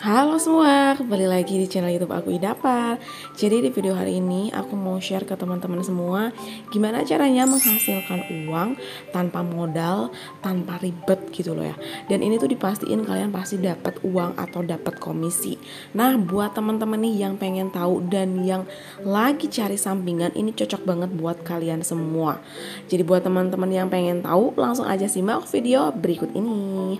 Halo semua, kembali lagi di channel YouTube aku Idapar. Jadi di video hari ini aku mau share ke teman-teman semua gimana caranya menghasilkan uang tanpa modal, tanpa ribet gitu loh ya. Dan ini tuh dipastiin kalian pasti dapat uang atau dapat komisi. Nah, buat teman-teman nih yang pengen tahu dan yang lagi cari sampingan, ini cocok banget buat kalian semua. Jadi buat teman-teman yang pengen tahu, langsung aja simak video berikut ini.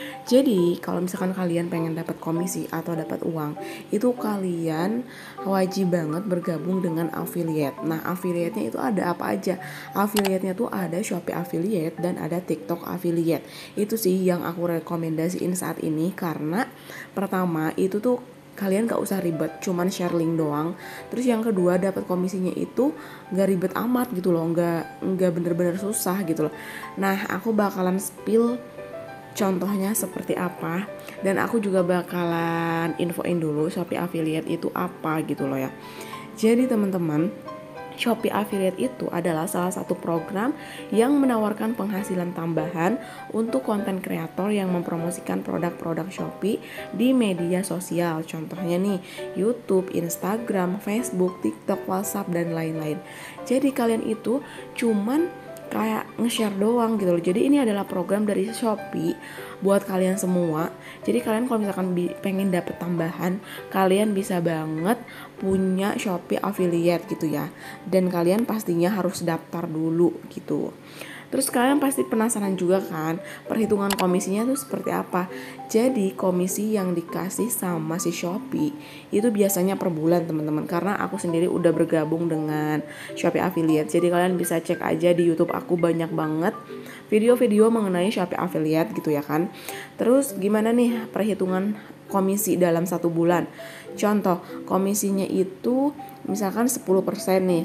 Jadi kalau misalkan kalian pengen dapat komisi atau dapat uang, itu kalian wajib banget bergabung dengan affiliate. Nah, affiliate-nya itu ada apa aja? Affiliate-nya tuh ada Shopee affiliate dan ada TikTok affiliate. Itu sih yang aku rekomendasiin saat ini karena pertama itu tuh kalian gak usah ribet, cuman share link doang. Terus yang kedua, dapat komisinya itu gak ribet amat gitu loh, gak bener-bener susah gitu loh. Nah, aku bakalan spill contohnya seperti apa, dan aku juga bakalan infoin dulu Shopee affiliate itu apa gitu loh ya. Jadi teman-teman, Shopee affiliate itu adalah salah satu program yang menawarkan penghasilan tambahan untuk konten kreator yang mempromosikan produk-produk Shopee di media sosial. Contohnya nih, YouTube, Instagram, Facebook, TikTok, WhatsApp, dan lain-lain. Jadi kalian itu cuman kayak nge-share doang gitu loh. Jadi ini adalah program dari Shopee buat kalian semua. Jadi kalian kalau misalkan pengen dapet tambahan, kalian bisa banget punya Shopee affiliate gitu ya. Dan kalian pastinya harus daftar dulu gitu. Terus kalian pasti penasaran juga kan, perhitungan komisinya tuh seperti apa. Jadi komisi yang dikasih sama si Shopee itu biasanya per bulan teman-teman. Karena aku sendiri udah bergabung dengan Shopee affiliate. Jadi kalian bisa cek aja di YouTube aku, banyak banget video-video mengenai Shopee affiliate gitu ya kan. Terus gimana nih perhitungan komisi dalam satu bulan? Contoh, komisinya itu misalkan 10% nih.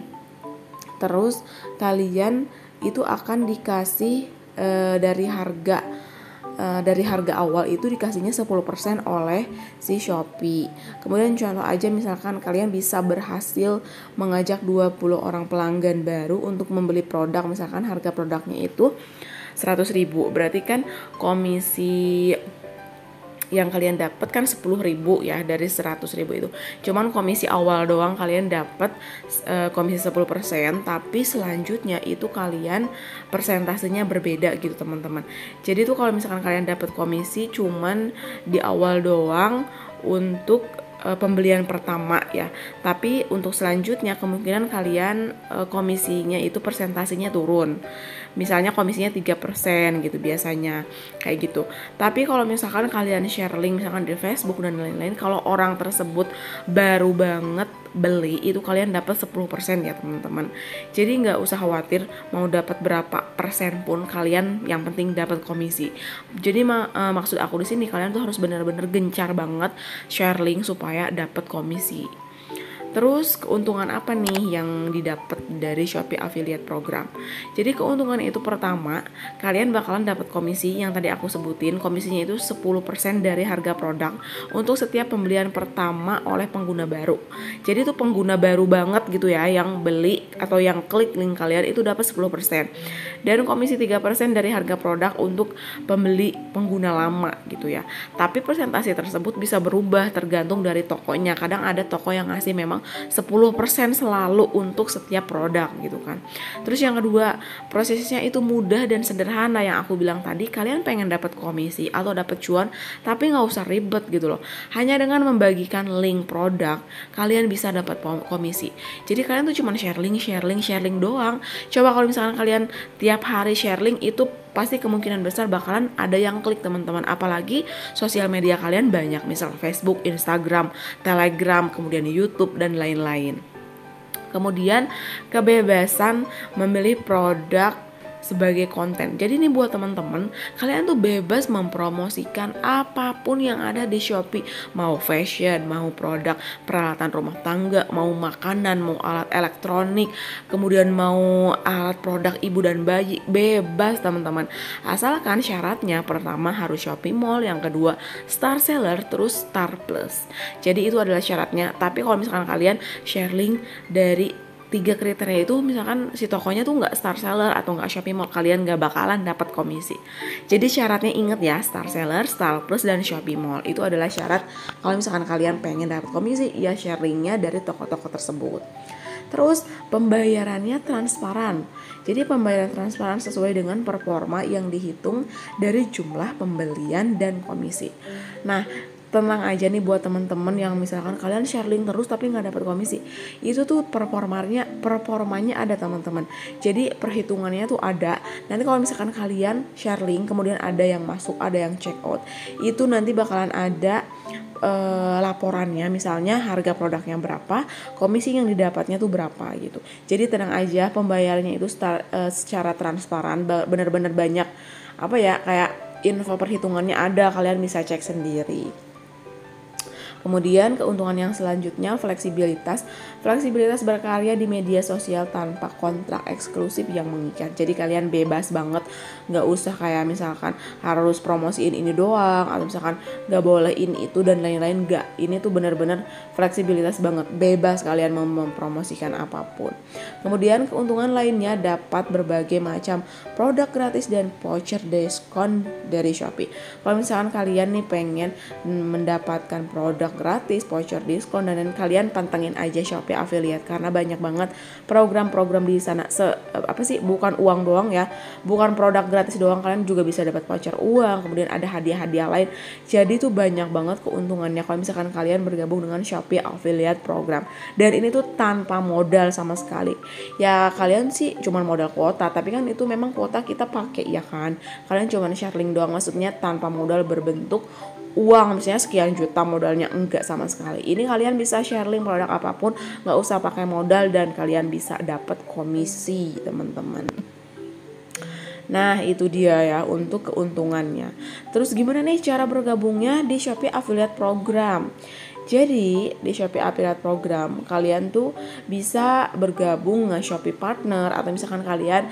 Terus kalian itu akan dikasih dari harga awal itu dikasihnya 10% oleh si Shopee. Kemudian contoh aja misalkan kalian bisa berhasil mengajak 20 orang pelanggan baru untuk membeli produk, misalkan harga produknya itu 100.000. Berarti kan komisi yang kalian dapat kan 10.000 ya dari 100.000 itu. Cuman komisi awal doang kalian dapat komisi 10%, tapi selanjutnya itu kalian persentasenya berbeda gitu teman-teman. Jadi tuh kalau misalkan kalian dapat komisi cuman di awal doang untuk pembelian pertama ya. Tapi untuk selanjutnya kemungkinan kalian komisinya itu persentasenya turun. Misalnya komisinya 3% gitu biasanya kayak gitu. Tapi kalau misalkan kalian share link misalkan di Facebook dan lain-lain, kalau orang tersebut baru banget beli itu kalian dapat 10% ya teman-teman. Jadi nggak usah khawatir mau dapat berapa persen pun, kalian yang penting dapat komisi. Jadi maksud aku di sini kalian tuh harus benar-benar gencar banget share link supaya dapat komisi. Terus keuntungan apa nih yang didapat dari Shopee Affiliate Program? Jadi keuntungan itu pertama, kalian bakalan dapat komisi yang tadi aku sebutin. Komisinya itu 10% dari harga produk untuk setiap pembelian pertama oleh pengguna baru. Jadi itu pengguna baru banget gitu ya, yang beli atau yang klik link kalian itu dapat 10%. Dan komisi 3% dari harga produk untuk pembeli pengguna lama gitu ya. Tapi persentase tersebut bisa berubah tergantung dari tokonya. Kadang ada toko yang ngasih memang 10% selalu untuk setiap produk gitu kan. Terus yang kedua, prosesnya itu mudah dan sederhana yang aku bilang tadi. Kalian pengen dapat komisi atau dapat cuan tapi nggak usah ribet gitu loh. Hanya dengan membagikan link produk kalian bisa dapat komisi. Jadi kalian tuh cuma share link doang. Coba kalau misalkan kalian tiap hari share link, itu pasti kemungkinan besar bakalan ada yang klik teman-teman. Apalagi sosial media kalian banyak, misal Facebook, Instagram, Telegram, kemudian YouTube dan lain-lain. Kemudian kebebasan memilih produk sebagai konten. Jadi ini buat teman-teman, kalian tuh bebas mempromosikan apapun yang ada di Shopee. Mau fashion, mau produk peralatan rumah tangga, mau makanan, mau alat elektronik, kemudian mau alat produk ibu dan bayi, bebas teman-teman. Asalkan syaratnya pertama harus Shopee Mall, yang kedua Star Seller, terus Star Plus. Jadi itu adalah syaratnya. Tapi kalau misalkan kalian share link dari 3 kriteria itu misalkan si tokonya tuh nggak star seller atau nggak Shopee Mall, kalian nggak bakalan dapat komisi. Jadi syaratnya inget ya, star seller, Star Plus, dan Shopee Mall itu adalah syarat kalau misalkan kalian pengen dapat komisi, ya share linknya dari toko-toko tersebut. Terus pembayarannya transparan. Jadi pembayaran transparan sesuai dengan performa yang dihitung dari jumlah pembelian dan komisi. Nah, tenang aja nih buat teman-teman yang misalkan kalian share link terus tapi nggak dapat komisi, itu tuh performanya ada teman-teman. Jadi perhitungannya tuh ada. Nanti kalau misalkan kalian share link kemudian ada yang masuk, ada yang check out, itu nanti bakalan ada laporannya, misalnya harga produknya berapa, komisi yang didapatnya tuh berapa gitu. Jadi tenang aja, pembayarannya itu secara transparan, benar-benar banyak kayak info perhitungannya ada, kalian bisa cek sendiri. Kemudian keuntungan yang selanjutnya fleksibilitas berkarya di media sosial tanpa kontrak eksklusif yang mengikat. Jadi kalian bebas banget, nggak usah kayak misalkan harus promosiin ini doang atau misalkan nggak boleh ini itu dan lain-lain. Nggak, ini tuh benar-benar fleksibilitas banget, bebas kalian mempromosikan apapun. Kemudian keuntungan lainnya dapat berbagai macam produk gratis dan voucher diskon dari Shopee. Kalau misalkan kalian nih pengen mendapatkan produk gratis, voucher diskon, dan kalian pantengin aja Shopee Affiliate karena banyak banget program-program di sana. Bukan uang doang ya, bukan produk gratis doang, kalian juga bisa dapat voucher uang, kemudian ada hadiah-hadiah lain. Jadi tuh banyak banget keuntungannya kalau misalkan kalian bergabung dengan Shopee Affiliate Program. Dan ini tuh tanpa modal sama sekali. Ya kalian sih cuma modal kuota, tapi kan itu memang kuota kita pakai ya kan. Kalian cuma share link doang, maksudnya tanpa modal berbentuk uang, misalnya sekian juta modalnya, enggak sama sekali. Ini kalian bisa share link produk apapun, nggak usah pakai modal dan kalian bisa dapat komisi teman-teman. Nah itu dia ya untuk keuntungannya. Terus gimana nih cara bergabungnya di Shopee Affiliate Program? Jadi di Shopee Affiliate Program kalian tuh bisa bergabung dengan Shopee Partner, atau misalkan kalian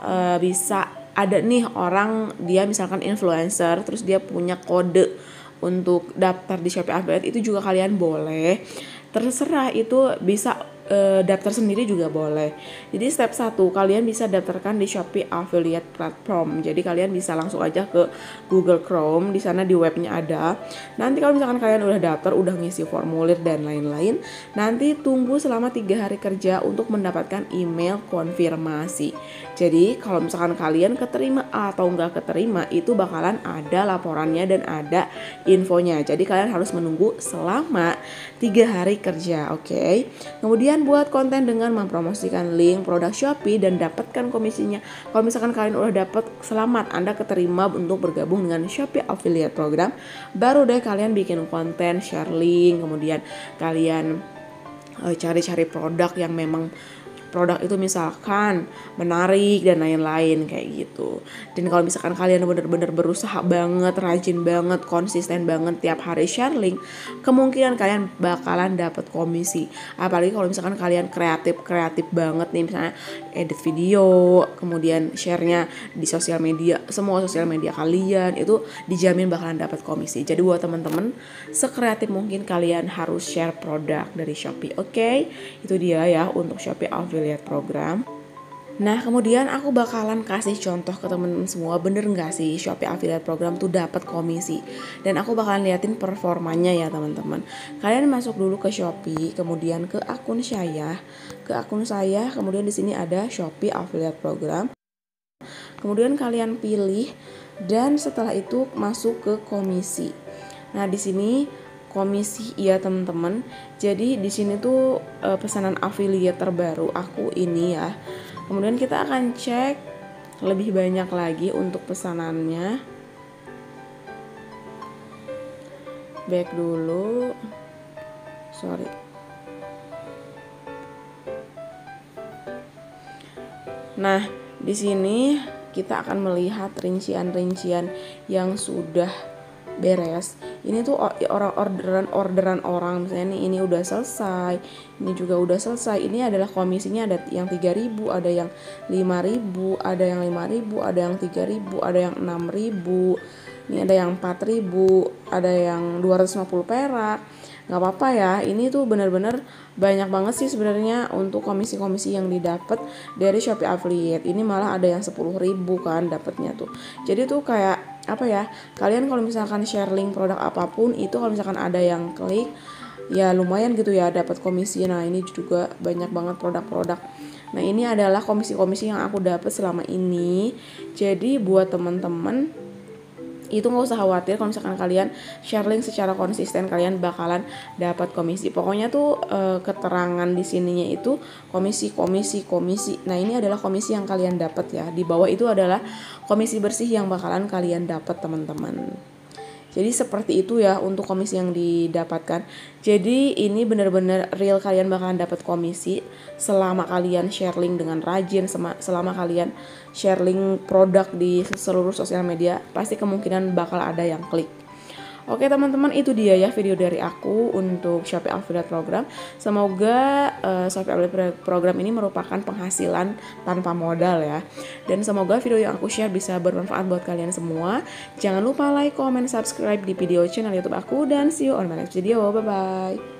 bisa ada nih orang dia misalkan influencer, terus dia punya kode untuk daftar di Shopee Affiliate, itu juga kalian boleh. Terserah, itu bisa daftar sendiri juga boleh. Jadi step 1 kalian bisa daftarkan di Shopee Affiliate Platform. Jadi kalian bisa langsung aja ke Google Chrome, di sana di webnya ada. Nanti kalau misalkan kalian udah daftar, udah ngisi formulir dan lain-lain, nanti tunggu selama 3 hari kerja untuk mendapatkan email konfirmasi. Jadi kalau misalkan kalian keterima atau nggak keterima, itu bakalan ada laporannya dan ada infonya. Jadi kalian harus menunggu selama 3 hari kerja, oke? Kemudian buat konten dengan mempromosikan link produk Shopee dan dapatkan komisinya. Kalau misalkan kalian udah dapat, selamat, Anda keterima untuk bergabung dengan Shopee Affiliate Program. Baru deh kalian bikin konten, share link, kemudian kalian cari-cari produk yang memang produk itu misalkan menarik dan lain-lain kayak gitu. Dan kalau misalkan kalian benar-benar berusaha banget, rajin banget, konsisten banget tiap hari share link, kemungkinan kalian bakalan dapat komisi. Apalagi kalau misalkan kalian kreatif banget nih, misalnya edit video, kemudian share-nya di sosial media, semua sosial media kalian, itu dijamin bakalan dapat komisi. Jadi buat teman-teman, sekreatif mungkin kalian harus share produk dari Shopee. Oke? Itu dia ya untuk Shopee Affiliate Program. Nah kemudian aku bakalan kasih contoh ke temen-temen semua, bener gak sih Shopee Affiliate Program tuh dapat komisi. Dan aku bakalan liatin performanya ya teman-teman. Kalian masuk dulu ke Shopee, kemudian ke akun saya, kemudian di sini ada Shopee Affiliate Program. Kemudian kalian pilih dan setelah itu masuk ke komisi. Nah di sini komisi ya teman-teman. Jadi di sini tuh pesanan affiliate terbaru aku ini ya. Kemudian kita akan cek lebih banyak lagi untuk pesanannya. Back dulu. Sorry. Nah, di sini kita akan melihat rincian-rincian yang sudah beres. Ini tuh orderan orang, misalnya nih ini udah selesai, ini juga udah selesai. Ini adalah komisinya, ada yang 3.000, ada yang 5.000, ada yang 5.000, ada yang 3.000, ada yang 6.000. Ini ada yang 4.000, ada yang 250 perak. Nggak apa-apa ya, ini tuh bener-bener banyak banget sih sebenarnya untuk komisi-komisi yang didapat dari Shopee Affiliate. Ini malah ada yang 10.000 kan dapatnya tuh. Jadi tuh kayak apa ya, kalian kalau misalkan share link produk apapun itu, kalau misalkan ada yang klik ya lumayan gitu ya dapat komisi. Nah ini juga banyak banget produk-produk. Nah ini adalah komisi-komisi yang aku dapat selama ini. Jadi buat teman-teman itu nggak usah khawatir kalau misalkan kalian share link secara konsisten, kalian bakalan dapat komisi. Pokoknya tuh keterangan di sininya itu komisi. Nah ini adalah komisi yang kalian dapat ya. Di bawah itu adalah komisi bersih yang bakalan kalian dapat teman-teman. Jadi seperti itu ya untuk komisi yang didapatkan. Jadi ini benar-benar real, kalian bakalan dapat komisi selama kalian share link dengan rajin, selama kalian share link produk di seluruh sosial media, pasti kemungkinan bakal ada yang klik. Oke teman-teman, itu dia ya video dari aku untuk Shopee Affiliate Program. Semoga Shopee Affiliate Program ini merupakan penghasilan tanpa modal ya. Dan semoga video yang aku share bisa bermanfaat buat kalian semua. Jangan lupa like, comment, subscribe di video channel YouTube aku, dan see you on my next video. Bye-bye.